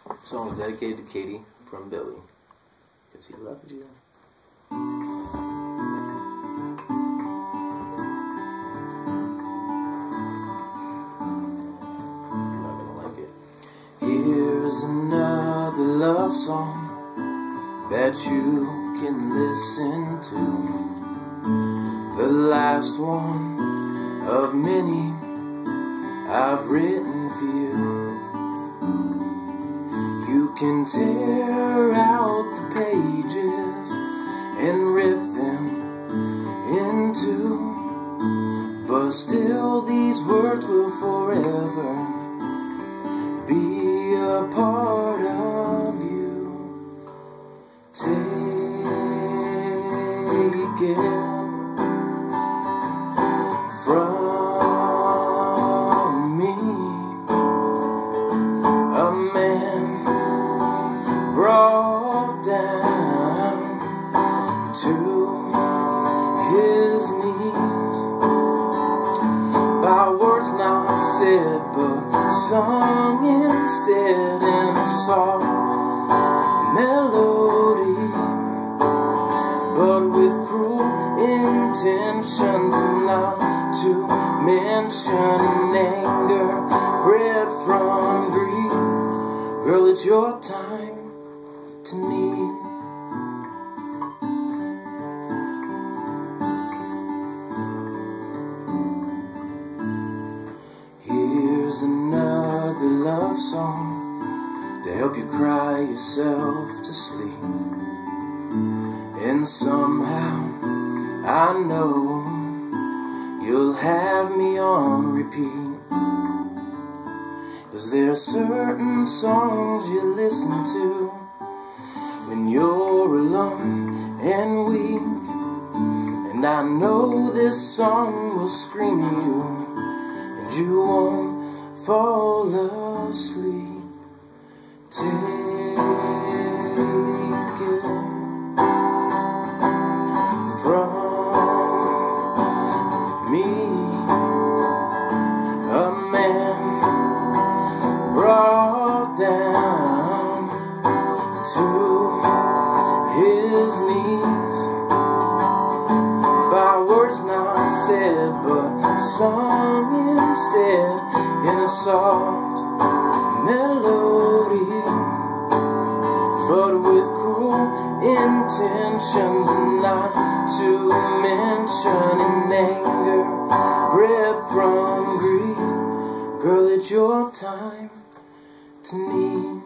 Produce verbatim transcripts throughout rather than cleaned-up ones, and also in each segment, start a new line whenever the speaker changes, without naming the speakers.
This song is dedicated to Katie from Billy, because he loved you. You're not gonna like it. Here's another love song that you can listen to. The last one of many I've written for you. You can tear out the pages and rip them in two, but still these words will forever be a part of you. Take it from me, a man brought down to his knees by words not said but sung instead in a soft melody, but with cruel intentions not to mention an anger bred from grief. Girl, it's your time to need. Here's another love song to help you cry yourself to sleep. And somehow I know you'll have me on repeat, 'cause there are certain songs you listen to when you're alone and weak. And I know this song will scream you and you won't fall asleep. Take it from me, a man brought down to his knees by words not said but sung instead in a soft melody, but with cruel intentions not to mention an anger bred from grief. Girl, it's your time to need.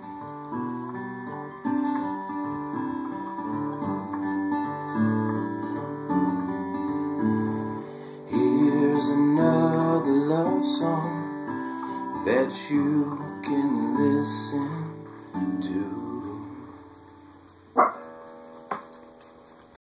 Here's another love song that you can listen